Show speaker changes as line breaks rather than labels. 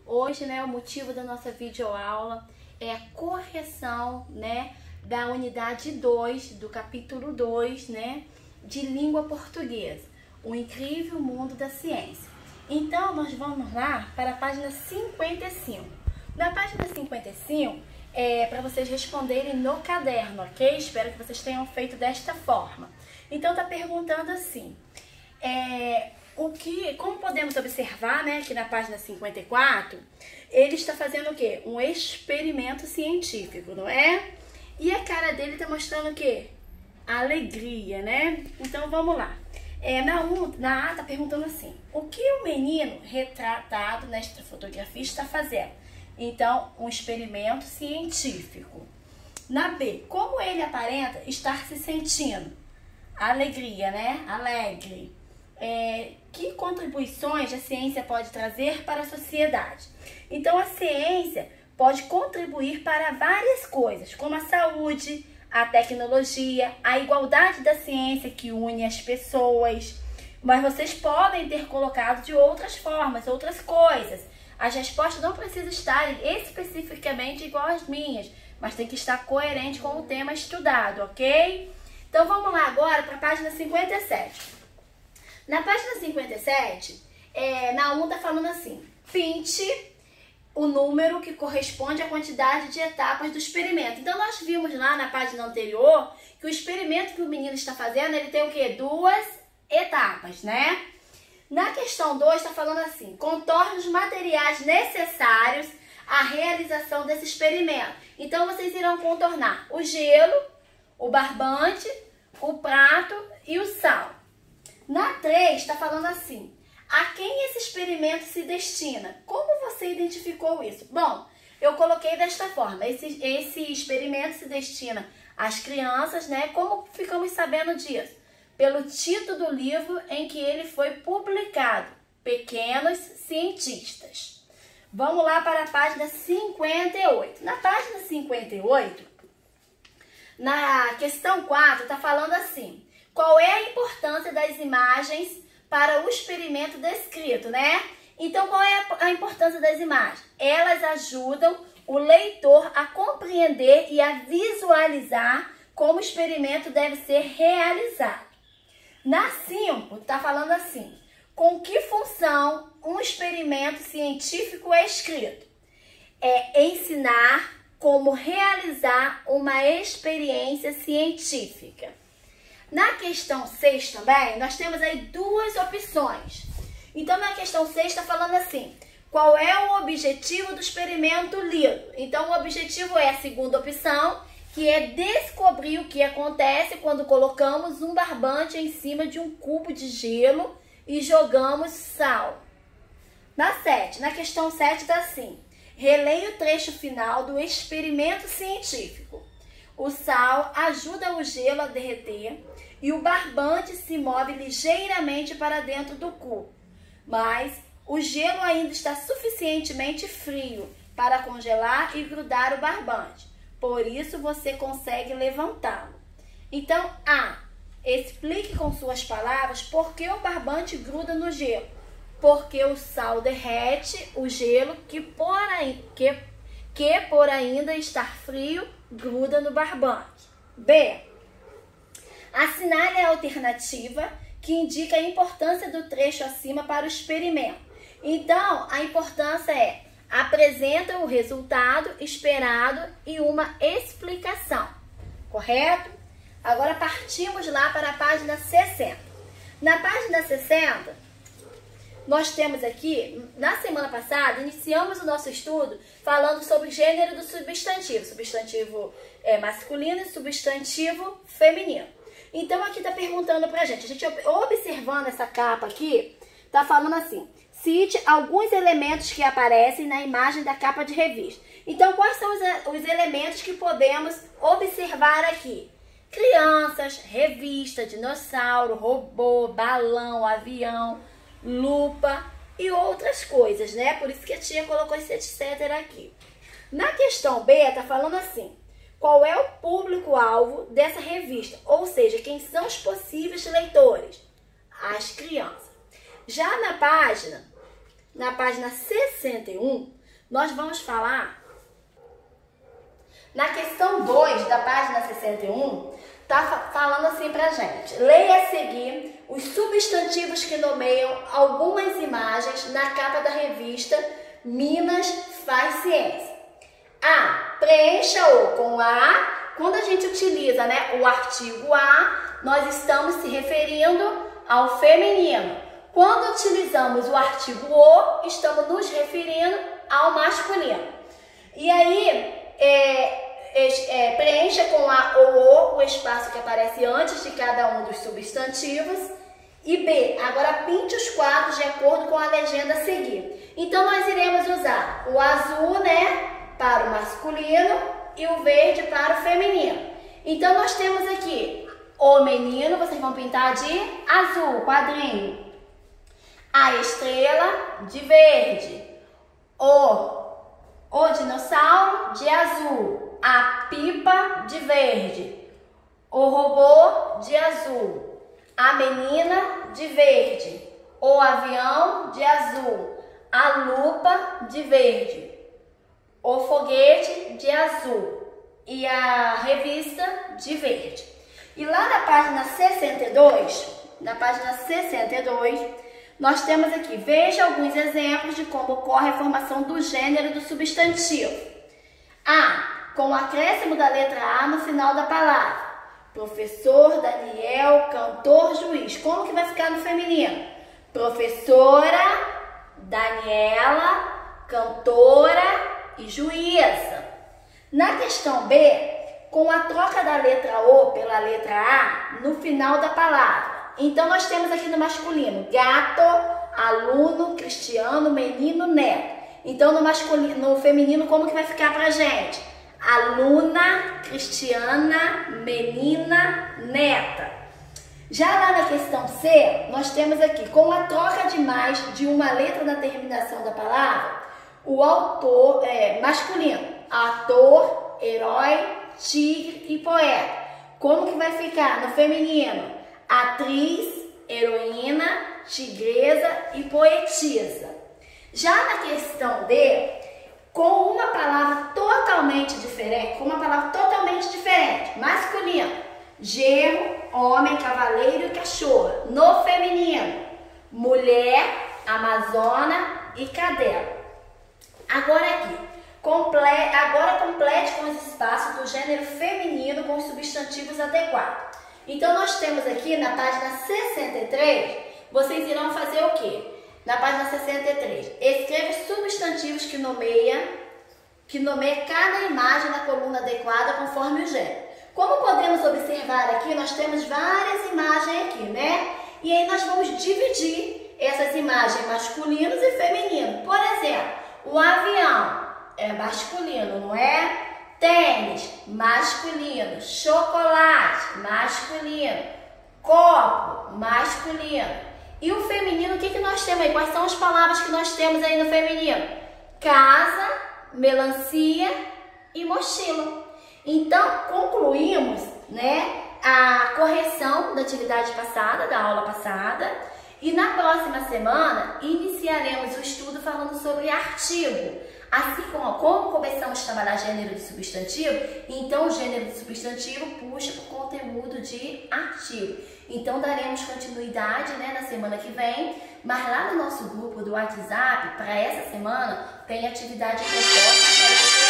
Hoje, né, o motivo da nossa videoaula é a correção, né, da unidade 2, do capítulo 2, né, de língua portuguesa, o incrível mundo da ciência. Então, nós vamos lá para a página 55. Na página 55, para vocês responderem no caderno, ok? Espero que vocês tenham feito desta forma. Então, tá perguntando assim, como podemos observar, né, que na página 54, ele está fazendo o quê? Um experimento científico, não é? E a cara dele está mostrando o quê? Alegria, né? Então, vamos lá. Na A está perguntando assim, o que o menino retratado nesta fotografia está fazendo? Então, um experimento científico. Na B, como ele aparenta estar se sentindo? Alegria, né? Alegre. Que contribuições a ciência pode trazer para a sociedade? Então, a ciência pode contribuir para várias coisas, como a saúde, a tecnologia, a igualdade da ciência que une as pessoas. Mas vocês podem ter colocado de outras formas, outras coisas. As respostas não precisam estar especificamente igual às minhas, mas tem que estar coerente com o tema estudado, ok? Então vamos lá agora para a página 57. Na página 57, na 1 está falando assim, pinte o número que corresponde à quantidade de etapas do experimento. Então, nós vimos lá na página anterior que o experimento que o menino está fazendo, ele tem o quê? 2 etapas, né? Na questão 2, está falando assim, contorne os materiais necessários à realização desse experimento. Então, vocês irão contornar o gelo, o barbante, o prato e o sal. Na 3, está falando assim, a quem esse experimento se destina? Como você identificou isso? Bom, eu coloquei desta forma, esse experimento se destina às crianças, né? Como ficamos sabendo disso? Pelo título do livro em que ele foi publicado, Pequenos Cientistas. Vamos lá para a página 58. Na página 58, na questão 4, está falando assim, qual é a importância das imagens para o experimento descrito, né? Então, qual é a importância das imagens? Elas ajudam o leitor a compreender e a visualizar como o experimento deve ser realizado. Na 5, está falando assim, com que função um experimento científico é escrito? É ensinar como realizar uma experiência científica. Na questão 6 também, nós temos aí 2 opções. Então, na questão 6 está falando assim, qual é o objetivo do experimento lido? Então, o objetivo é a segunda opção, que é descobrir o que acontece quando colocamos um barbante em cima de um cubo de gelo e jogamos sal. Na questão 7 está assim, releia o trecho final do experimento científico. O sal ajuda o gelo a derreter e o barbante se move ligeiramente para dentro do cubo. Mas o gelo ainda está suficientemente frio para congelar e grudar o barbante. Por isso você consegue levantá-lo. Então, A. Explique com suas palavras por que o barbante gruda no gelo. Porque o sal derrete o gelo que por ainda estar frio gruda no barbante. B. Assinale a alternativa que indica a importância do trecho acima para o experimento. Então, a importância é apresenta o resultado esperado e uma explicação. Correto? Agora partimos lá para a página 60. Na página 60, nós temos aqui, na semana passada, iniciamos o nosso estudo falando sobre o gênero do substantivo. Substantivo masculino e substantivo feminino. Então, aqui está perguntando pra gente, observando essa capa aqui, tá falando assim, cite alguns elementos que aparecem na imagem da capa de revista. Então, quais são os elementos que podemos observar aqui? Crianças, revista, dinossauro, robô, balão, avião, lupa e outras coisas, né? Por isso que a tia colocou esse etc aqui. Na questão B, tá falando assim, qual é o público-alvo dessa revista? Ou seja, quem são os possíveis leitores? As crianças. Já na página 61, nós vamos falar na questão 2 da página 61, tá falando assim pra gente: leia a seguir os substantivos que nomeiam algumas imagens na capa da revista Minas Faz Ciência. A. Preencha-o com a. Quando a gente utiliza, né, o artigo a, nós estamos se referindo ao feminino. Quando utilizamos o artigo o, estamos nos referindo ao masculino. E aí, preencha com a ou o espaço que aparece antes de cada um dos substantivos. E B, agora pinte os quadros de acordo com a legenda a seguir. Então, nós iremos usar o azul, né, para o masculino e o verde para o feminino. Então, nós temos aqui o menino, vocês vão pintar de azul, quadrinho. A estrela de verde. O dinossauro de azul. A pipa de verde. O robô de azul. A menina de verde. O avião de azul. A lupa de verde. O foguete de azul. E a revista de verde. E lá na página 62, nós temos aqui: veja alguns exemplos de como ocorre a formação do gênero do substantivo. A. Com o acréscimo da letra A no final da palavra. Professor, Daniel, cantor, juiz. Como que vai ficar no feminino? Professora, Daniela, cantora e juíza. Na questão B, com a troca da letra O pela letra A no final da palavra. Então, nós temos aqui no masculino: gato, aluno, cristiano, menino, neto. Então, no feminino, como que vai ficar pra gente? Aluna, cristiana, menina, neta. Já lá na questão C, nós temos aqui, com a troca de mais de uma letra na terminação da palavra, o autor, masculino: ator, herói, tigre e poeta. Como que vai ficar no feminino? Atriz, heroína, tigresa e poetisa. Já na questão D, com uma palavra totalmente diferente, masculino: genro, homem, cavaleiro e cachorro. No feminino: mulher, amazona e cadela. Agora aqui, complete com os espaços do gênero feminino com os substantivos adequados. Então, nós temos aqui na página 63, vocês irão fazer o quê? Na página 63, escreva os substantivos que nomeia cada imagem na coluna adequada conforme o gênero. Como podemos observar aqui, nós temos várias imagens aqui, né? E aí nós vamos dividir essas imagens masculinos e femininos. Por exemplo, o avião é masculino, não é? Tênis, masculino. Chocolate, masculino. Copo, masculino. E o feminino, o que nós temos aí? Quais são as palavras que nós temos aí no feminino? Casa, melancia e mochila. Então, concluímos, né, a correção da atividade passada, da aula passada. E na próxima semana, iniciaremos o estudo falando sobre artigo. Assim como começamos a trabalhar gênero de substantivo, então o gênero de substantivo puxa para o conteúdo de artigo. Então daremos continuidade, né, na semana que vem, mas lá no nosso grupo do WhatsApp, para essa semana, tem atividade proposta.